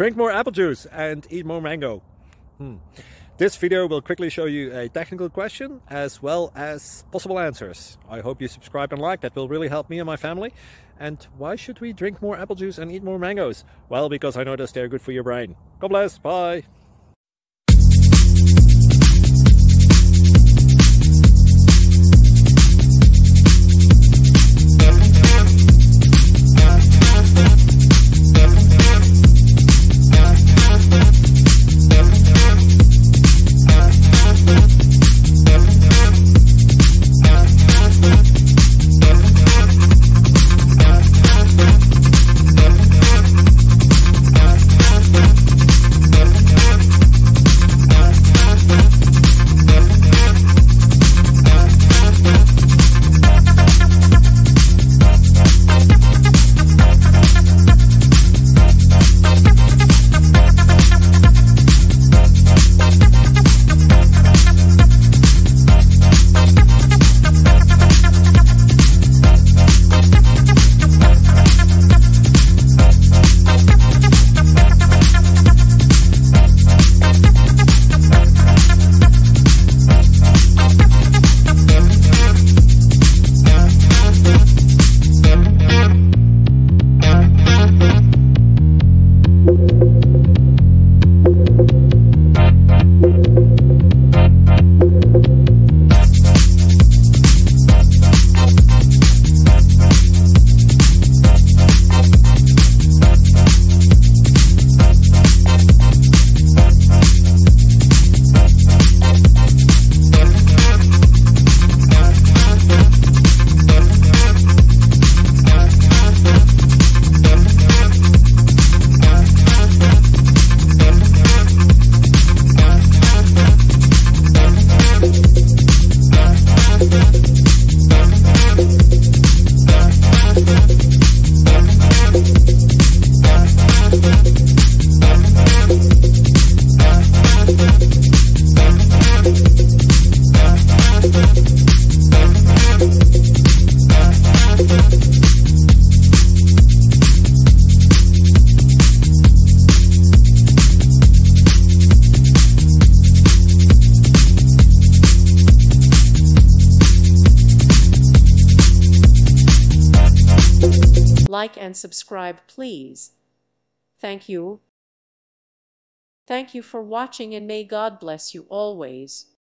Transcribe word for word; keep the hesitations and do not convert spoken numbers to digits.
Drink more apple juice and eat more mango. Hmm. This video will quickly show you a technical question as well as possible answers. I hope you subscribe and like, that will really help me and my family. And why should we drink more apple juice and eat more mangoes? Well, because I noticed they're good for your brain. God bless, bye! Like and subscribe, please. Thank you. Thank you for watching, and may God bless you always.